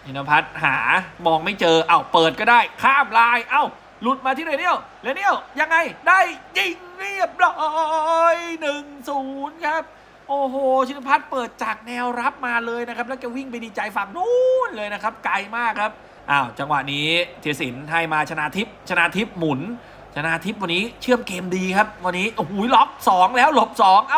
ธินภัทรหามองไม่เจอเปิดก็ได้ข้ามลายหลุดมาที่เรเนียลยังไงได้ยิงเรียบร้อย1-0ครับโอ้โหธินภัทรเปิดจากแนวรับมาเลยนะครับแล้วแกวิ่งไปดีใจฝั่งนู้นเลยนะครับไกลมากครับจังหวะนี้เทียสินให้มาชนาทิพย์หมุนชนาทิพย์วันนี้เชื่อมเกมดีครับวันนี้โอ้โหล็อก2แล้วหลบ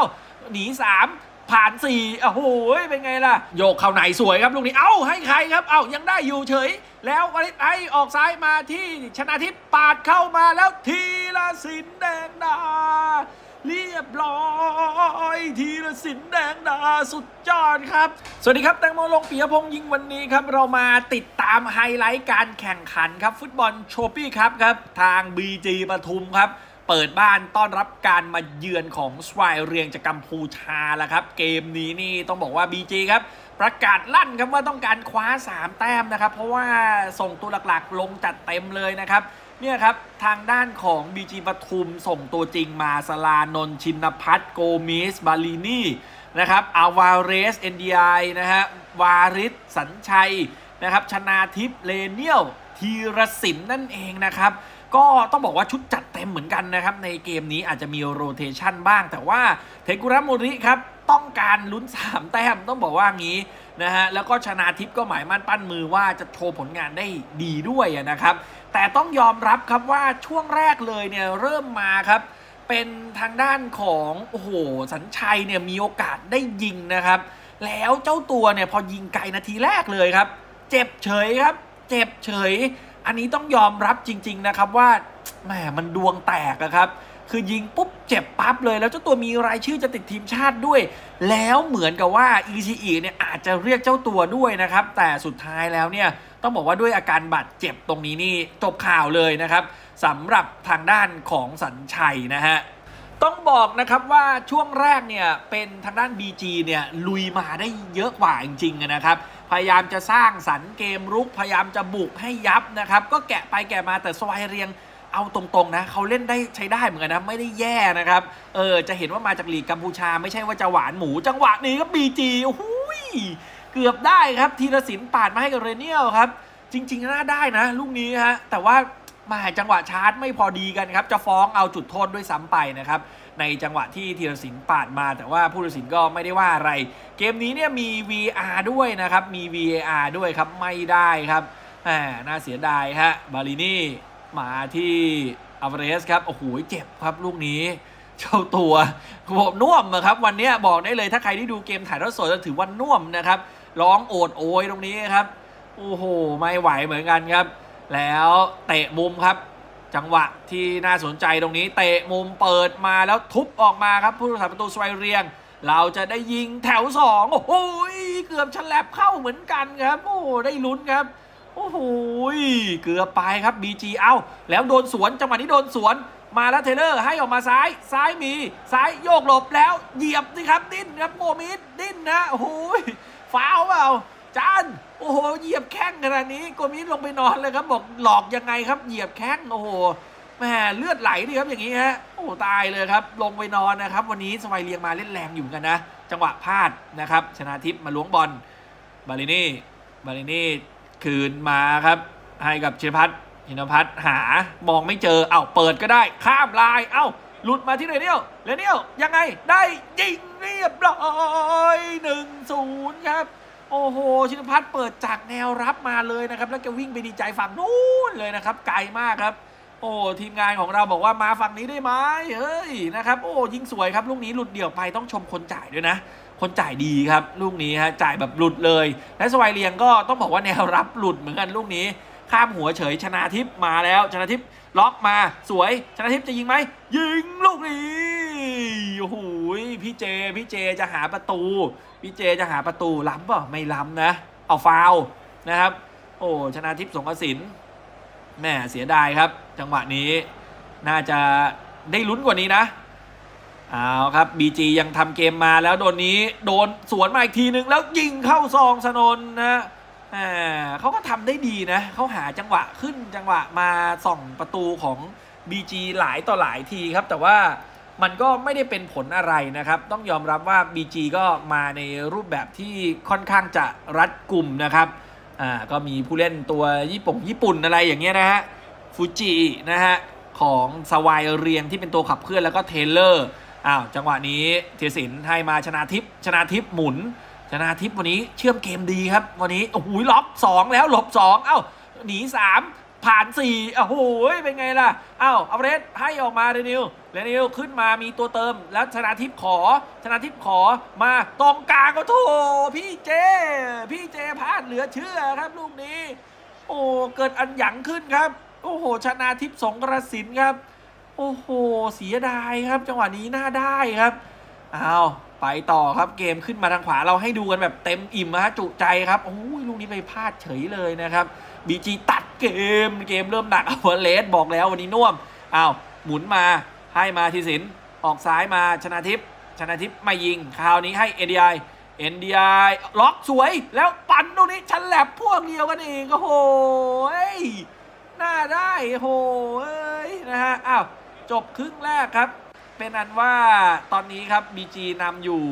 2หนี3ผ่าน4โอ้โหเป็นไงล่ะโยกเข้าไหนสวยครับลูกนี้ให้ใครครับยังได้อยู่เฉยแล้ววริศไอออกซ้ายมาที่ชนาทิพย์ปาดเข้ามาแล้วธีรศิลป์แดงดาเรียบร้อยธีรศิลป์แดงดาสุดยอดครับสวัสดีครับแตงโมลงปิยพงษ์ยิงวันนี้ครับเรามาติดตามไฮไลท์การแข่งขันครับฟุตบอลโชปี้ครับทาง BG ปทุมครับเปิดบ้านต้อนรับการมาเยือนของสวายเรียงจากกัมพูชาแล้วครับเกมนี้นี่ต้องบอกว่า BG ครับประกาศลั่นครับว่าต้องการคว้า3แต้มนะครับเพราะว่าส่งตัวหลักๆลงจัดเต็มเลยนะครับเนี่ยครับทางด้านของ BG ปทุมส่งตัวจริงมาสลานนท์ชินภัทรโกมิสบาลินีนะครับอาวาเรสเอ็นดีไอนะฮะวาริศสัญชัยนะครับชนาทิพย์เลเนียลธีรศิลป์นั่นเองนะครับก็ต้องบอกว่าชุดจัดเต็มเหมือนกันนะครับในเกมนี้อาจจะมีโรเทชันบ้างแต่ว่าเทกุระโมริครับต้องการลุ้น3แต้มต้องบอกว่างี้นะฮะแล้วก็ชนาทิพย์ก็หมายมั่นปั้นมือว่าจะโชว์ผลงานได้ดีด้วยนะครับแต่ต้องยอมรับครับว่าช่วงแรกเลยเนี่ยเริ่มมาครับเป็นทางด้านของโอ้โหสัญชัยเนี่ยมีโอกาสได้ยิงนะครับแล้วเจ้าตัวเนี่ยพอยิงไกลนาทีแรกเลยครับเจ็บเฉยครับเจ็บเฉยอันนี้ต้องยอมรับจริงๆนะครับว่าแหมมันดวงแตกอะครับคือยิงปุ๊บเจ็บปั๊บเลยแล้วเจ้าตัวมีรายชื่อจะติดทีมชาติด้วยแล้วเหมือนกับว่า ECE เนี่ยอาจจะเรียกเจ้าตัวด้วยนะครับแต่สุดท้ายแล้วเนี่ยต้องบอกว่าด้วยอาการบาดเจ็บตรงนี้นี่จบข่าวเลยนะครับสำหรับทางด้านของสัญชัยนะฮะต้องบอกนะครับว่าช่วงแรกเนี่ยเป็นทางด้าน BG เนี่ยลุยมาได้เยอะกว่าจริงๆนะครับพยายามจะสร้างสรรค์เกมรุกพยายามจะบุกให้ยับนะครับก็แกะไปแกะมาแต่สวายเรียงเอาตรงๆนะเขาเล่นได้ใช้ได้เหมือนกันนะไม่ได้แย่นะครับจะเห็นว่ามาจากลีกกัมพูชาไม่ใช่ว่าจะหวานหมูจังหวะนี้ก็ BG โอ้โหเกือบได้ครับธีรศิลป์ปาดมาให้กับเรเนียลครับจริงๆน่าได้นะลูกนี้ฮะแต่ว่ามาจังหวะชาร์จไม่พอดีกันครับจะฟ้องเอาจุดโทษด้วยซ้ำไปนะครับในจังหวะที่ธีรศิลป์ปาดมาแต่ว่าผู้ตัดสินก็ไม่ได้ว่าอะไรเกมนี้เนี่ยมี VR ด้วยนะครับมี VAR ด้วยครับไม่ได้ครับน่าเสียดายฮะบาลินีมาที่อัลวาเรสครับโอ้โหเจ็บครับลูกนี้เจ้าตัวน่วมนะครับวันนี้บอกได้เลยถ้าใครที่ดูเกมถ่ายทอดสดจะถือว่าน่วมนะครับร้องโอดโอยตรงนี้ครับโอ้โหไม่ไหวเหมือนกันครับแล้วเตะมุมครับจังหวะที่น่าสนใจตรงนี้เตะมุมเปิดมาแล้วทุบออกมาครับผู้รักษาประตูสวายเรียงเราจะได้ยิงแถว2โอ้โหเกือบฉลับเข้าเหมือนกันครับโอ้ได้ลุ้นครับโอ้โหเกือบไปครับ BG แล้วโดนสวนจังหวะนี้โดนสวนมาแล้วเทเลอร์ให้ออกมาซ้ายมีซ้ายโยกหลบแล้วเหยียบสิครับดิ้นครับโมมิดดิ้นนะโอ้โหฟาวเปล่าจานโอ้โหเหยียบแข้งขนาดนี้โกมิดลงไปนอนเลยครับบอกหลอกยังไงครับเหยียบแข้งโอ้โหแหมเลือดไหลดิครับอย่างนี้ฮะโอ้ตายเลยครับลงไปนอนนะครับวันนี้สวายเรียงมาเล่นแรงอยู่กันนะจังหวะพลาดนะครับชนาทิพย์มาล้วงบอลบาลินีคืนมาครับให้กับธินภัทรหามองไม่เจอเปิดก็ได้ข้ามลายหลุดมาที่เรเนียลยังไงได้ยิงเรียบร้อย1-0ครับโอ้โหธินภัทรเปิดจากแนวรับมาเลยนะครับแล้วแกวิ่งไปดีใจฝั่งนู้นเลยนะครับไกลมากครับโอ้ทีมงานของเราบอกว่ามาฝั่งนี้ได้ไหมเฮ้ยนะครับโอ้ยิงสวยครับลูกนี้หลุดเดี่ยวไปต้องชมคนจ่ายด้วยนะคนจ่ายดีครับลูกนี้ฮะจ่ายแบบหลุดเลยและสวายเรียงก็ต้องบอกว่าแนวรับหลุดเหมือนกันลูกนี้ข้ามหัวเฉยชนาทิพย์มาแล้วชนาทิพย์ล็อกมาสวยชนาทิพย์จะยิงไหมยิงลูกนี้โอ้โหพี่เจจะหาประตูล้ำเปล่าไม่ล้ำนะเอาฟาวนะครับโอ้ชนาทิพย์สงกสินแม่เสียดายครับจังหวะนี้น่าจะได้ลุ้นกว่านี้นะเอาครับ BG ยังทำเกมมาแล้วโดนสวนมาอีกทีนึงแล้วยิงเข้าซองสนนนะเขาก็ทำได้ดีนะเขาหาจังหวะขึ้นจังหวะมาส่องประตูของ BG หลายต่อหลายทีครับแต่ว่ามันก็ไม่ได้เป็นผลอะไรนะครับต้องยอมรับว่า BG ก็มาในรูปแบบที่ค่อนข้างจะรัดกุมนะครับก็มีผู้เล่นตัวญี่ปุ่นอะไรอย่างเงี้ยนะฮะฟูจินะฮะของสวายเรียงที่เป็นตัวขับเคลื่อนแล้วก็เทเลอร์จังหวะนี้เทียสินให้มาชนาทิพย์หมุนชนาทิพย์วันนี้เชื่อมเกมดีครับวันนี้โอ้โหล็อก2แล้วหลบ2หนี3ผ่าน4โอ้โหเป็นไงล่ะเอาเรสให้ออกมาเรนิวขึ้นมามีตัวเติมแล้วชนาทิพย์ขอมาตรงกลางก็โถพี่เจพลาดเหลือเชื่อครับลูกนี้โอ้เกิดอันหยั่งขึ้นครับโอ้โหชนาทิพย์สงกระสินครับโอ้โหเสียดายครับจังหวะนี้น่าได้ครับไปต่อครับเกมขึ้นมาทางขวาเราให้ดูกันแบบเต็มอิ่มฮะจุใจครับโอ้ยลูกนี้ไปพลาดเฉยเลยนะครับบีจีตัดเกมเริ่มหนักเลสบอกแล้ววันนี้น่วมหมุนมาให้มาทีสินออกซ้ายมาชนาทิพย์ไม่ยิงคราวนี้ให้NDI ล็อกสวยแล้วปั่นตรงนี้ชันแลบพวกเดียวกันเองโอ้โหน่าได้โหนะฮะจบครึ่งแรกครับเป็นอันว่าตอนนี้ครับ BG นำอยู่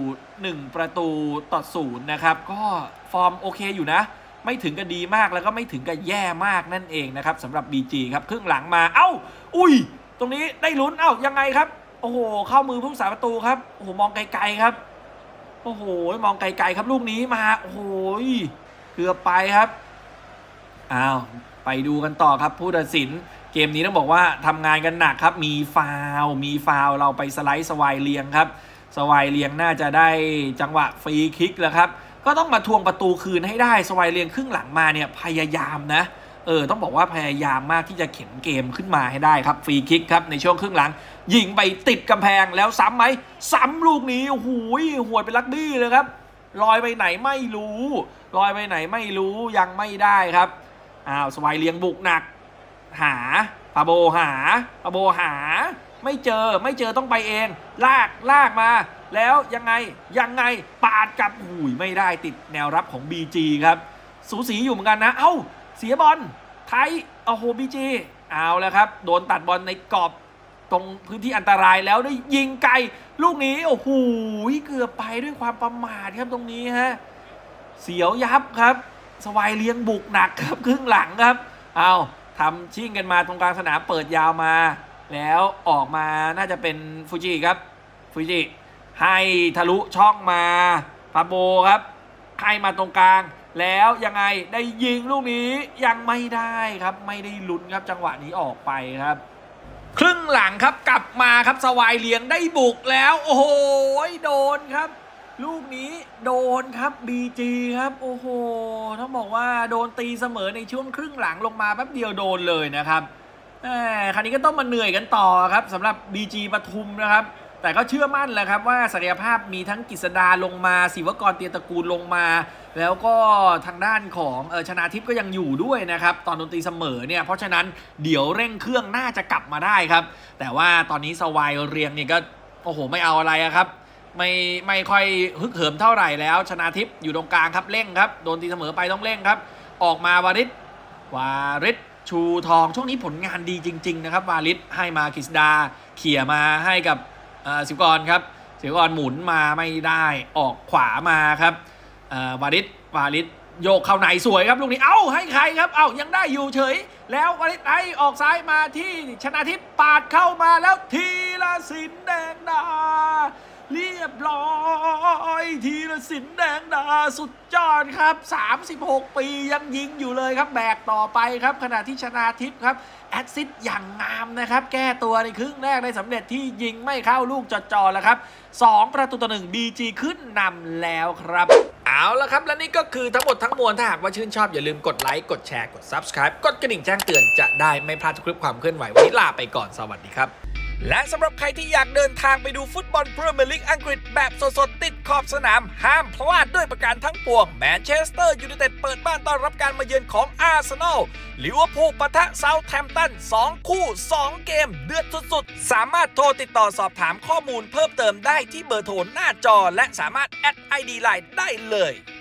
1-0นะครับก็ฟอร์มโอเคอยู่นะไม่ถึงกับดีมากแล้วก็ไม่ถึงกับแย่มากนั่นเองนะครับสำหรับ BG ครับครึ่งหลังมาอุ้ยตรงนี้ได้ลุ้นยังไงครับโอ้โหเข้ามือผู้รักษาประตูครับโอ้โหมองไกลๆครับโอ้โหมองไกลๆครับลูกนี้มาโอ้โหเกือบไปครับไปดูกันต่อครับผู้ตัดสินเกมนี้ต้องบอกว่าทำงานกันหนักครับมีฟาวเราไปสไลด์สวายเลียงครับสวายเลียงน่าจะได้จังหวะฟรีคิกแล้วครับก็ต้องมาทวงประตูคืนให้ได้สวายเลียงครึ่งหลังมาเนี่ยพยายามนะต้องบอกว่าพยายามมากที่จะเข็นเกมขึ้นมาให้ได้ครับฟรีคิกครับในช่วงครึ่งหลังยิงไปติดกำแพงแล้วซ้ำไหมซ้ำลูกนี้โอ้โหหัวเป็นลักบี้เลยครับลอยไปไหนไม่รู้ยังไม่ได้ครับสวายเลียงบุกหนักหาปาโบหาไม่เจอต้องไปเองลากมาแล้วยังไงปาดกับไม่ได้ติดแนวรับของ BG ครับสูสีอยู่เหมือนกันนะเสียบอลไทยโอ้โห BG แล้วครับโดนตัดบอลในกรอบตรงพื้นที่อันตรายแล้วได้ยิงไกลลูกนี้โอ้โหเกือบไปด้วยความประมาทครับตรงนี้ฮะเสียวยับครับสวายเลียงบุกหนักครับครึ่งหลังครับทำชิ่งกันมาตรงกลางสนามเปิดยาวมาแล้วออกมาน่าจะเป็นฟูจิครับให้ทะลุช่องมาปาโบครับให้มาตรงกลางแล้วยังไงได้ยิงลูกนี้ยังไม่ได้ครับไม่ได้ลุ้นครับจังหวะนี้ออกไปครับครึ่งหลังครับกลับมาครับสวายเลียงได้บุกแล้วโอ้โหโดนครับลูกนี้โดนครับ BG ครับโอ้โหต้องบอกว่าโดนตีเสมอในช่วงครึ่งหลังลงมาแป๊บเดียวโดนเลยนะครับคราวนี้ก็ต้องมาเหนื่อยกันต่อครับสำหรับ BG ปทุมนะครับแต่ก็เชื่อมั่นแหละครับว่าศักยภาพมีทั้งกฤษดาลงมาศิวกรเตียตระกูลลงมาแล้วก็ทางด้านของชนาทิพย์ก็ยังอยู่ด้วยนะครับตอนดนตรีเสมอเนี่ยเพราะฉะนั้นเดี๋ยวเร่งเครื่องน่าจะกลับมาได้ครับแต่ว่าตอนนี้สวายเรียงเนี่ยก็โอ้โหไม่เอาอะไรครับไม่ค่อยฮึกเหิมเท่าไหร่แล้วชนาทิพย์อยู่ตรงกลางครับเร่งครับโดนตีเสมอไปต้องเร่งครับออกมาวาริศชูทองช่วงนี้ผลงานดีจริงๆนะครับวาริศให้มากฤษดาเขี่ยมาให้กับศิวกรครับศิวกรหมุนมาไม่ได้ออกขวามาครับวาริศโยกเข้าในสวยครับลูกนี้ให้ใครครับยังได้อยู่เฉยแล้ววาริศไอออกซ้ายมาที่ชนาทิพย์ปาดเข้ามาแล้วธีรศิลป์แดงดาเรียบร้อยธีรศิลป์แดงดาสุดยอดครับ36ปียังยิงอยู่เลยครับแบกต่อไปครับขณะที่ชนาทิพย์ครับแอสซิสต์อย่างงามนะครับแก้ตัวในครึ่งแรกได้สำเร็จที่ยิงไม่เข้าลูกจ่อๆแล้วครับ2-1 BG ขึ้นนำแล้วครับเอาละครับและนี่ก็คือทั้งหมดทั้งมวลถ้าหากว่าชื่นชอบอย่าลืมกดไลค์กดแชร์กด Subscribe กดกระดิ่งแจ้งเตือนจะได้ไม่พลาดทุกคลิปความเคลื่อนไหววันนี้ลาไปก่อนสวัสดีครับและสำหรับใครที่อยากเดินทางไปดูฟุตบอลพรีเมียร์ลีกอังกฤษแบบสดๆติดขอบสนามห้ามพลาดด้วยประการทั้งปวงแมนเชสเตอร์ยูไนเต็ดเปิดบ้านต้อนรับการมาเยือนของอาร์เซนอลลิเวอร์พูลปะทะเซาท์แฮมป์ตัน2คู่2เกมเดือดสุดๆสามารถโทรติดต่อสอบถามข้อมูลเพิ่มเติมได้ที่เบอร์โทรหน้าจอและสามารถแอด ID ไลน์ได้เลย